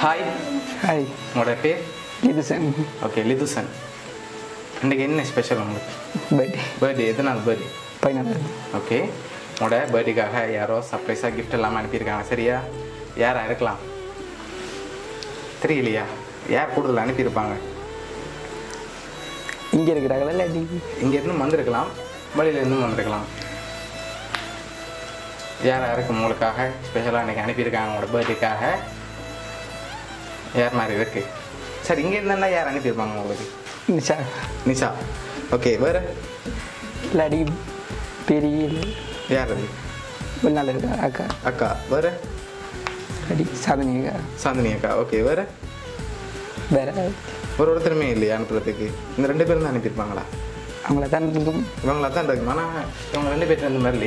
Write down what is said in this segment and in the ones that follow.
Hi. Hi. உங்களோட பேர்? Lithusan. Okay, Lithusan. இன்றைக்கி என்ன ஸ்பெஷல் உங்களுக்கு? பர்த்டே. எத்தனாவது பர்த்டே? 14. ஓகே, உங்களோட பர்த்டேக்காக யாரோ சர்ப்ரைஸாக கிஃப்ட் எல்லாம் அனுப்பியிருக்காங்க. சரியா? யாராக இருக்கலாம் தெரியலையா? யார் கூடுதல் அனுப்பியிருப்பாங்க? இங்கே இருக்கிறாங்களா இல்லை இங்கேருந்து வந்திருக்கலாம், வழியிலேருந்து வந்திருக்கலாம். யாராக இருக்கும் உங்களுக்காக ஸ்பெஷலாக இன்றைக்கி அனுப்பியிருக்காங்க உங்களோட பர்த்டேக்காக? யார் மாதிரி இருக்கு? சரி, இங்கே இருந்தா யார் அனுப்பியிருப்பாங்க உங்களுக்கு? நிஷா. நிஷா. ஓகே, வேறு? இல்லாடி பெரிய யார் அது? வெளிநாள் இருக்கா அக்கா. அக்கா. வேறு? அடி சாதனி அக்கா. சாந்தினி அக்கா. ஓகே, வேறு? வேற ஒருத்தருமே இல்லையா அனுப்புறதுக்கு? இந்த 2 பேரும் தான் அனுப்பியிருப்பாங்களா? அவங்கள தான் இருக்கும். இவங்களா தான் இருக்கும். ஆனால் இவங்க 2 பேர்ட்டு இந்த மாதிரி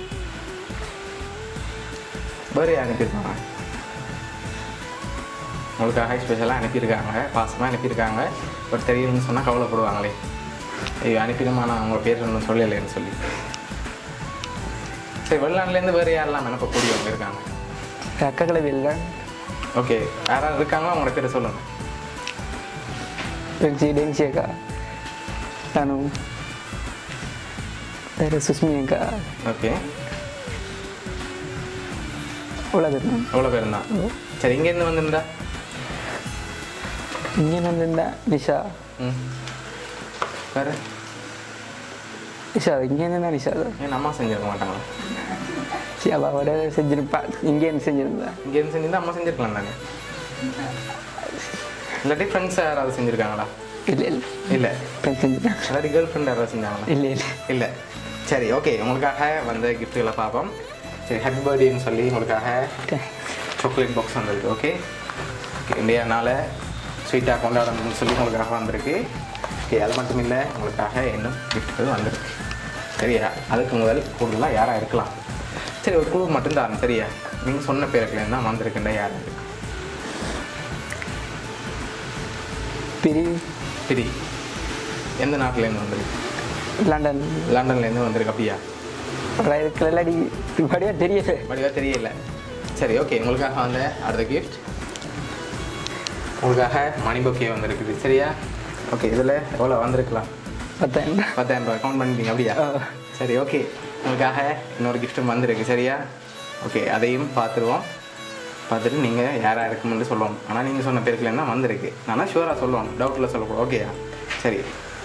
வேறு யார் அனுப்பியிருப்பாங்க? உங்களுக்காக ஸ்பெஷலாக அனுப்பியிருக்காங்க, பாசமாக அனுப்பியிருக்காங்க. பட் தெரியலன்னு சொன்னால் கவலைப்படுவாங்களே, ஐயோ அனுப்பிடுமா நான் அவங்க பேர் ஒன்றும் சொல்லலைன்னு சொல்லி. சரி, வெளிநாட்டிலேருந்து வேறு யாரெல்லாம் அனுப்பக்கூடியவங்க இருக்காங்க? அக்காக்களை வெளில. ஓகே, யாராவது இருக்காங்களோ அவங்களோட பேரை சொல்லுங்கள். டென்சி அக்கா, தனு, வேறு சுஸ்மி அக்கா. ஓகே, அவ்வளோ பேர். அவ்வளோ பேர் தான். சரி, இங்கேருந்து வந்திருந்தா? இங்கே வந்திருந்தா நிஷா. வேறு? நிஷா இங்கேருந்து தான். நிஷா தான். ஏன் அம்மா செஞ்சிருக்க மாட்டாங்களா? சரி, அவளோட செஞ்சிருப்பா. இங்கேருந்து செஞ்சிருந்தா. இங்கேருந்து செஞ்சிருந்தா அம்மா செஞ்சுருக்கலாம் தானே? இல்லாட்டி ஃப்ரெண்ட்ஸ் யாராவது செஞ்சுருக்காங்களா? இல்லை இல்லை இல்லை. ஃப்ரெண்ட்ஸ் செஞ்சுருக்காங்க. இல்லாட்டி கேர்ள் ஃப்ரெண்ட் யாராவது செஞ்சாங்களா? இல்லை இல்லை இல்லை. சரி, ஓகே, உங்களுக்காக வந்த கிஃப்ட்டுகளை பார்ப்போம். சரி, ஹாப்பி பர்த்டேன்னு சொல்லி உங்களுக்காக சாக்லேட் பாக்ஸ் வந்திருக்கு. ஓகே, இந்தியானால ஸ்வீட்டாக கொண்டாடணும்னு சொல்லி உங்களுக்காக வந்திருக்கு. ஓகே, அது மட்டும் இல்லை, உங்களுக்காக இன்னும் கிஃப்ட்டுகள் வந்திருக்கு. சரியா? அதுக்கு முதல் கூடுதலாக யாராக இருக்கலாம்? சரி, ஒரு குழு மட்டும்தான். சரியா? நீங்கள் சொன்ன பேருக்குலேருந்து தான் வந்திருக்குண்டா யார் இருக்கு? பிரி. எந்த நாட்டிலேருந்து வந்திருக்கு? லண்டன். லண்டன்லேருந்து வந்திருக்கு. அப்படியா? இருக்கிற வடிவா தெரியல. வடிவா தெரியல. சரி, ஓகே, உங்களுக்காக வந்து அடுத்த கிஃப்ட் உங்களுக்காக மணி பொக்கே வந்திருக்குது. சரியா? ஓகே, இதில் எவ்வளோ வந்திருக்கலாம்? 10,000 ரூபா கவுண்ட் பண்ணிட்டீங்க. அப்படியா? சரி, ஓகே, உங்களுக்காக இன்னொரு கிஃப்ட்டும் வந்திருக்கு. சரியா? ஓகே, அதையும் பார்த்துருவோம். பார்த்துட்டு நீங்கள் யாராக இருக்குமென்று சொல்லணும். ஆனால் நீங்கள் சொன்ன பேருக்குலேருந்து தான் வந்திருக்கு. ஆனால் ஷுவராக சொல்லணும், டவுட்டில் சொல்லக்கூடாது. ஓகேயா? சரி,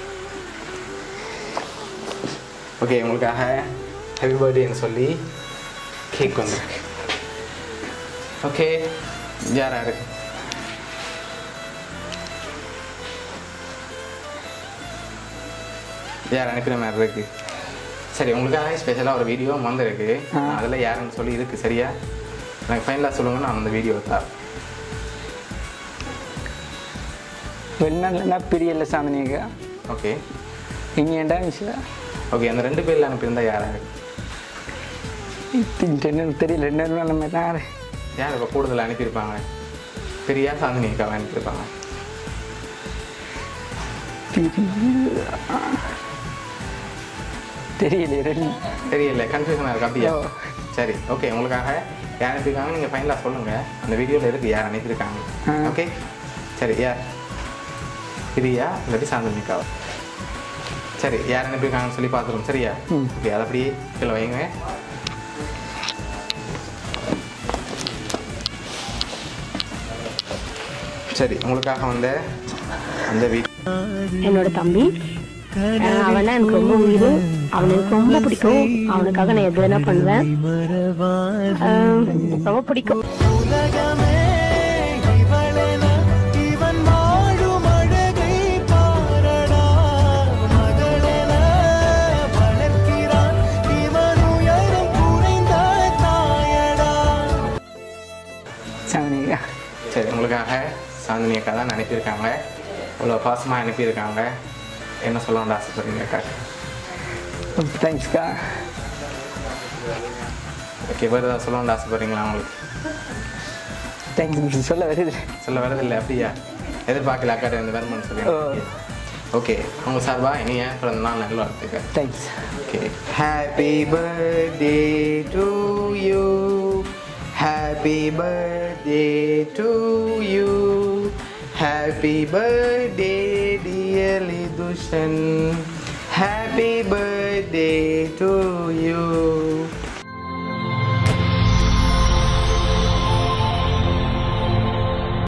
ஓகே, உங்களுக்காக ஹாப்பி பர்த்டேன்னு சொல்லி கேக் வந்துருக்கு. ஓகே, யாராக இருக்கு? யார் அனுப்பின மாதிரி இருக்கு? சரி, உங்களுக்காக ஸ்பெஷலாக ஒரு வீடியோ வந்திருக்கு. அதில் யாருன்னு சொல்லி இருக்குது. சரியா? எனக்கு ஃபைனலாக சொல்லுங்க, நான் அந்த வீடியோ தான். வெளிநாட்டுல பெரிய சாதனைங்க. ஓகே, இங்கே ஏண்டா விஷயம். ஓகே, அந்த 2 பேரில் அனுப்பியிருந்தா யாராக தெரியல. 2 நாள் நம்ம தான் யார் இப்போ கூடுதல் அனுப்பியிருப்பாங்க? பெரியா சாந்தினிக்காக அனுப்பியிருப்பாங்க? தெரியல. கன்ஃபியூஷனாக இருக்கு. அப்படியா? சரி, ஓகே, உங்களுக்காக யார் அனுப்பியிருக்காங்க நீங்கள் ஃபைனலாக சொல்லுங்கள். அந்த வீடியோவில் இருக்குது யார் அனுப்பியிருக்காங்க. ஓகே, சரி, யார்? பிரியா இல்லாட்டி சாந்தினிக்காவா? சரி, யார் அனுப்பியிருக்காங்கன்னு சொல்லி பார்த்துருவோம். சரியா? ஓகே, அதை அப்படியே கீழே வைங்க. சரி, உங்களுக்காக வந்து அந்த என்னோட தம்பி, அவனா எனக்கு ரொம்ப உயிர். அவனுக்கு ரொம்ப பிடிக்கும். அவனுக்காக நான் எது வேணா பண்ணுவேன். ரொம்ப பிடிக்கும். சரி, உங்களுக்காக சாந்தினி அக்கா தான் அனுப்பியிருக்காங்க. இவ்வளோ பாசமாக அனுப்பியிருக்காங்க. என்ன சொல்லணும்னு ஆசைப்படுறீங்க அக்கா? தேங்க்ஸ்க்கா. ஓகே, வேறு ஏதாவது சொல்லணும்னு ஆசைப்படுறீங்களா உங்களுக்கு? தேங்க்ஸ் சொல்ல வரதில்லை. அப்படியா? எதிர்பார்க்கல அக்கா இந்த வருமானு சொல்லி. ஓகே, உங்கள் சார்பாக இனிய பிறந்த நாள் நல்ல வாழ்த்துக்கள். Thanks. Okay, happy birthday to you, Happy birthday to you. Happy birthday dear Lidushan. Happy birthday to you.